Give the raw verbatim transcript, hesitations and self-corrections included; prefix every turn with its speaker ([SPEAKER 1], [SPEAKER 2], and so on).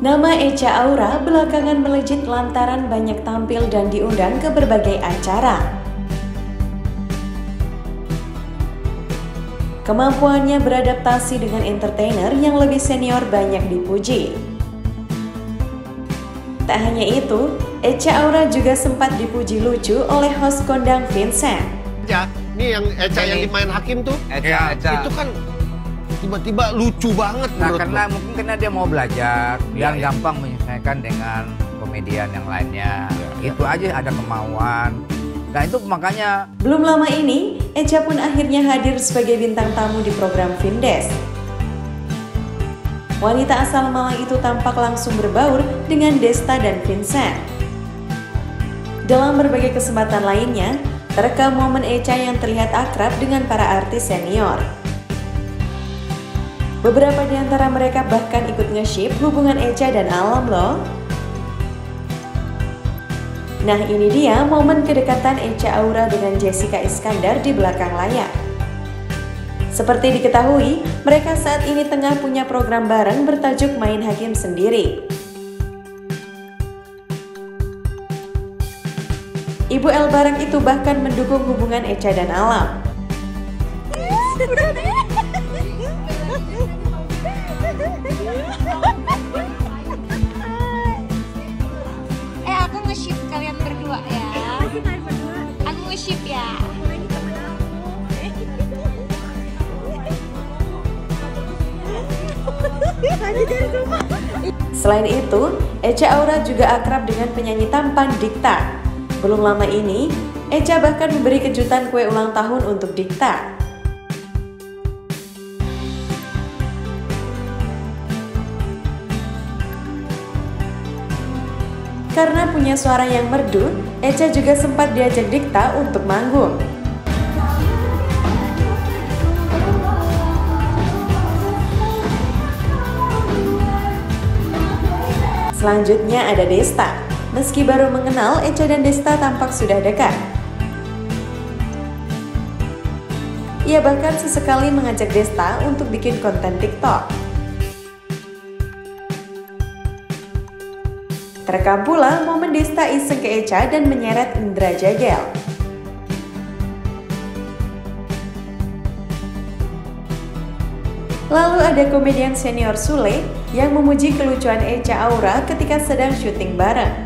[SPEAKER 1] Nama Echa Aura belakangan melejit lantaran banyak tampil dan diundang ke berbagai acara. Kemampuannya beradaptasi dengan entertainer yang lebih senior banyak dipuji. Tak hanya itu, Echa Aura juga sempat dipuji lucu oleh host kondang Vincent.
[SPEAKER 2] Ya, ini yang Echa yang dimain Hakim tuh,
[SPEAKER 3] Echa,
[SPEAKER 2] ya,
[SPEAKER 3] Echa.
[SPEAKER 2] itu kan tiba-tiba lucu banget
[SPEAKER 3] Nah,
[SPEAKER 2] menurut
[SPEAKER 3] karena
[SPEAKER 2] lo.
[SPEAKER 3] mungkin karena dia mau belajar
[SPEAKER 2] Ya,
[SPEAKER 3] dan
[SPEAKER 2] ya.
[SPEAKER 3] gampang menyesuaikan dengan komedian yang lainnya.
[SPEAKER 2] Ya, ya.
[SPEAKER 3] Itu aja ada kemauan. Nah itu makanya.
[SPEAKER 1] Belum lama ini, Echa pun akhirnya hadir sebagai bintang tamu di program Vindes. Wanita asal Malang itu tampak langsung berbaur dengan Desta dan Vincent. Dalam berbagai kesempatan lainnya, terekam momen Echa yang terlihat akrab dengan para artis senior. Beberapa di antara mereka bahkan ikut nge-ship hubungan Echa dan Alam loh. Nah ini dia momen kedekatan Echa Aura dengan Jessica Iskandar di belakang layar. Seperti diketahui, mereka saat ini tengah punya program bareng bertajuk Main Hakim Sendiri. Ibu El Barak itu bahkan mendukung hubungan Echa dan Alam.
[SPEAKER 4] Eh aku nge-ship kalian berdua ya. Aku nge-ship ya.
[SPEAKER 1] Selain itu, Echa Aura juga akrab dengan penyanyi tampan Dikta. Belum lama ini, Echa bahkan memberi kejutan kue ulang tahun untuk Dikta. Karena punya suara yang merdu, Echa juga sempat diajak Dikta untuk manggung. Selanjutnya ada Desta. Meski baru mengenal, Echa dan Desta tampak sudah dekat. Ia bahkan sesekali mengajak Desta untuk bikin konten TikTok. Terekam pula momen Desta iseng ke Echa dan menyeret Indra Jagel. Lalu ada komedian senior Sule yang memuji kelucuan Echa Aura ketika sedang syuting bareng.